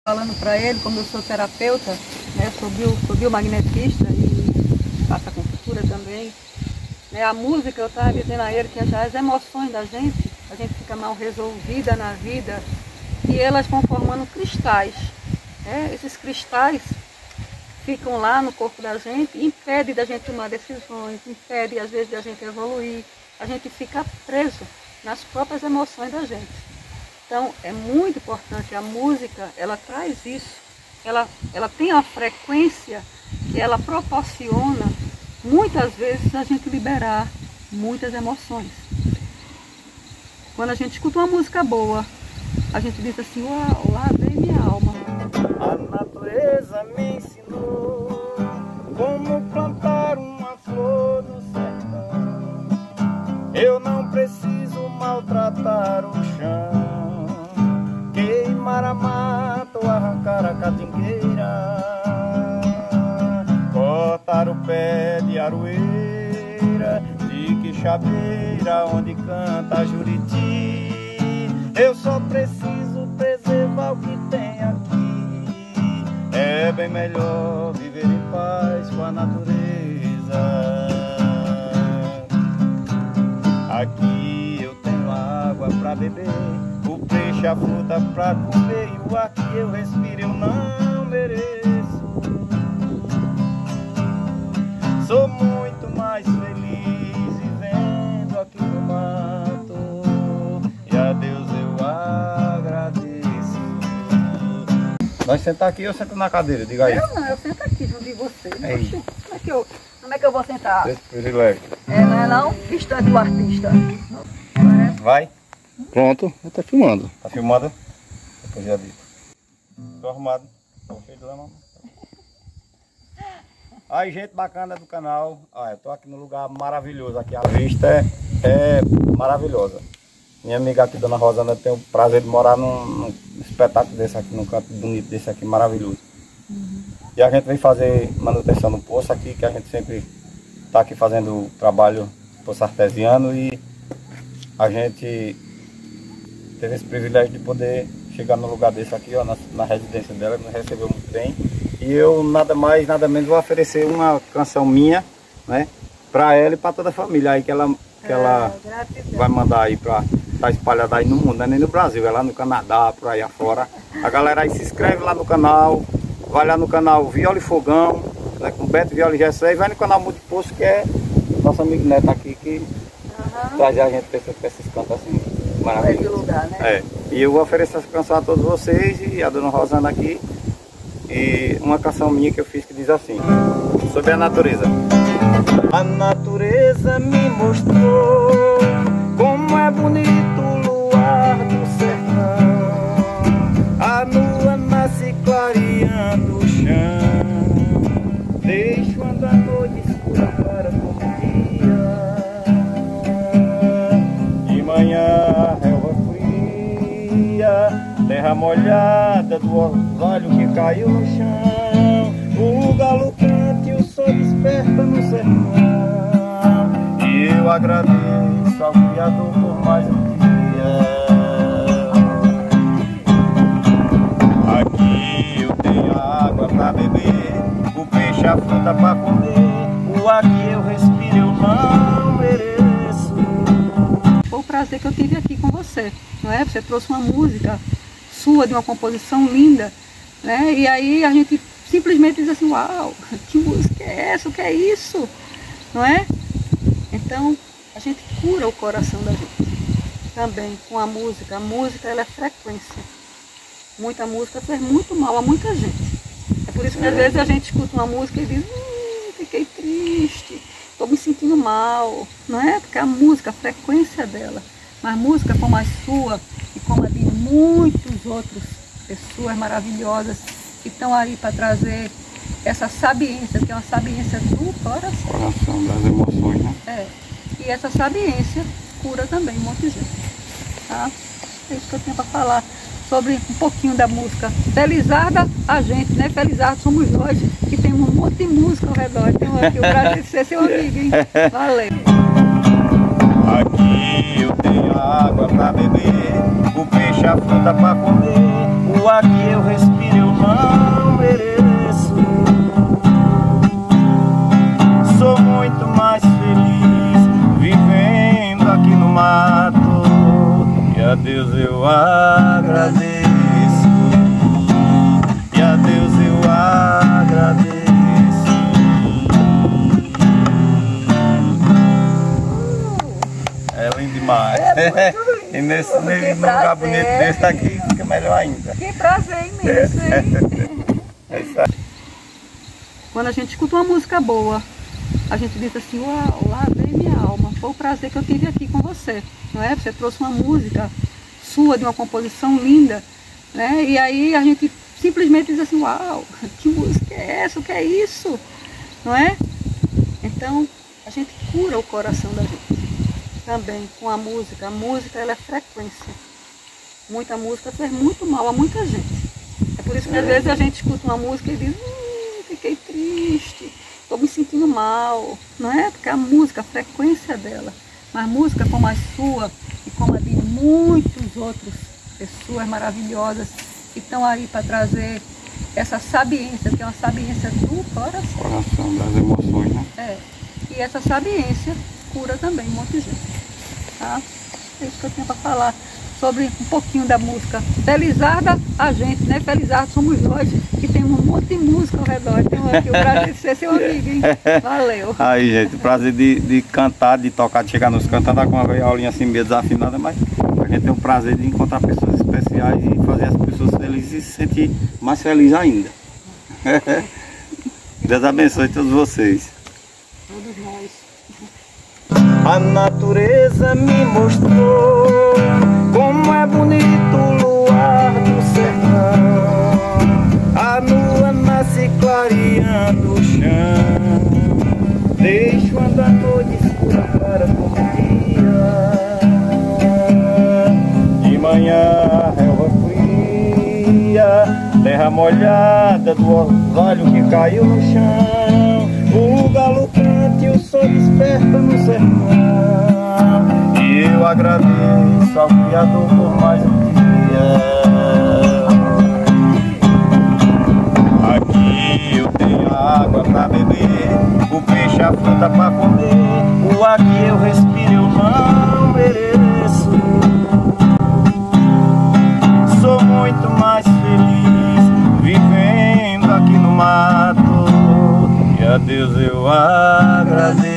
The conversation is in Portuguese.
Falando para ele, como eu sou terapeuta, né, sou biomagnetista e faço acupuntura também. Né, a música, eu estava dizendo a ele que já as emoções da gente, a gente fica mal resolvida na vida e elas vão formando cristais. Né? Esses cristais ficam lá no corpo da gente, impede da gente tomar decisões, impede às vezes da gente evoluir, a gente fica preso nas próprias emoções da gente. Então é muito importante, a música, ela traz isso, ela tem uma frequência que ela proporciona muitas vezes a gente liberar muitas emoções. Quando a gente escuta uma música boa, a gente diz assim, uau, lavei minha alma. A natureza me ensinou como plantar uma flor no sertão. Eu não preciso maltratar o chão, queimar a mata ou arrancar a catingueira, cortar o pé de aroeira, de quixabeira onde canta a juriti. Eu só preciso preservar o que tem aqui. É bem melhor viver em paz com a natureza. Aqui eu tenho água pra beber, o peixe, a fruta pra comer, e o ar que eu respiro eu não mereço. Sou muito mais feliz vivendo aqui no mato, e a Deus eu agradeço. Nós sentar aqui ou senta na cadeira? Diga aí. Eu não, eu sento aqui junto de você. Oxi, como é que eu vou sentar? Esse privilégio. Não é não? Distante do artista. Vai. Pronto, tá filmando. Tá filmando? Depois já digo. Tô arrumado. Tô feio de lama. Aí, gente bacana do canal. Eu tô aqui num lugar maravilhoso. Aqui a vista é maravilhosa. Minha amiga aqui, Dona Rosana, tem o prazer de morar num espetáculo desse aqui, num canto bonito desse aqui, maravilhoso. E a gente vem fazer manutenção no poço aqui, que a gente sempre tá aqui fazendo trabalho poço artesiano, e a gente teve esse privilégio de poder chegar no lugar desse aqui, ó, na residência dela, nos recebeu muito bem. E eu nada mais, nada menos vou oferecer uma canção minha, né, para ela e para toda a família aí que ela vai mandar aí para estar espalhada aí no mundo, não é nem no Brasil, é lá no Canadá, por aí afora. A galera aí se inscreve lá no canal, vai lá no canal Viola e Fogão, né, com Beto Viola e Gessé, e vai no canal Multiposto, que é nosso amigo Neto aqui, que traz a gente para esses cantos assim maravilhosos. Lugar, né? E eu vou oferecer essa canção a todos vocês e a Dona Rosana aqui. E uma canção minha que eu fiz que diz assim, sobre a natureza. A natureza me mostrou como é bonito o luar do sertão. A lua nasce clareando o chão, deixando a noite escura para como dia. De manhã a relva fria, terra molhada do orvalho que caiu no chão, o galo canta e o sol desperta no sertão. E eu agradeço ao Criador por mais um dia. Aqui eu tenho água pra beber, o peixe, a fruta pra comer, o ar que eu respiro eu não mereço. Foi o prazer que eu tive aqui com você, não é? Você trouxe uma música sua, de uma composição linda, né? E aí a gente simplesmente diz assim, uau, que música é essa? O que é isso? Não é? Então a gente cura o coração da gente também com a música. A música, ela é frequência. Muita música faz muito mal a muita gente. É por isso que às vezes a gente escuta uma música e diz, fiquei triste, estou me sentindo mal, não é? Porque a música, a frequência dela, mas música como a sua e como a de muitas outras pessoas maravilhosas que estão aí para trazer essa sabiência, que é uma sabiência do coração. Coração das emoções, né? E essa sabiência cura também um monte de gente. Tá? É isso que eu tinha para falar sobre um pouquinho da música. Felizarda a gente, né? Felizarda somos nós, que tem um monte de música ao redor. Então aqui o prazer de ser seu amigo, hein? Valeu! Aqui eu tenho água pra beber, o peixe, a fruta pra comer, o ar que eu respiro eu agradeço, e a Deus eu agradeço. É lindo demais. E nesse lugar bonito desse aqui fica melhor ainda. Que prazer imenso, hein? É isso aí. Quando a gente escuta uma música boa, a gente diz assim, uau, lavei minha alma. Foi o prazer que eu tive aqui com você, não é? Você trouxe uma música sua, de uma composição linda, né? E aí a gente simplesmente diz assim, uau, que música é essa? O que é isso? Não é? Então, a gente cura o coração da gente também com a música. A música, ela é frequência. Muita música faz muito mal a muita gente. É por isso que às vezes a gente escuta uma música e diz, fiquei triste, estou me sentindo mal. Não é? Porque a música, a frequência dela. Mas música como a sua e como a de muitas outras pessoas maravilhosas que estão aí para trazer essa sabiência, que é uma sabiência do coração. Coração das emoções, né? É. E essa sabiência cura também um monte de gente. Tá? É isso que eu tinha para falar sobre um pouquinho da música. Felizarda a gente, né? Felizarda somos nós, que temos um monte de música ao redor. Então aqui o prazer de ser seu amigo, hein? Valeu. Aí, gente, o prazer de cantar, de tocar, de chegar nos cantos, andar com uma aulinha assim meio desafinada, mas a gente tem o prazer de encontrar pessoas especiais e fazer as pessoas felizes e se sentir mais felizes ainda. Deus abençoe todos vocês. Todos nós. A natureza me mostrou como é bonito o luar do sertão. A lua nasce clareando o chão, deixo a noite escura para todo dia. De manhã a relva fria, terra molhada do orvalho que caiu no chão. O galo canta e o sol desperta no sertão. E eu agradeço ao Criador por mais um dia. Aqui eu tenho água pra beber, o peixe, a fruta pra comer. O ar que eu respiro eu não mereço. Sou muito mais feliz vivendo aqui no mato. E a Deus eu agradeço.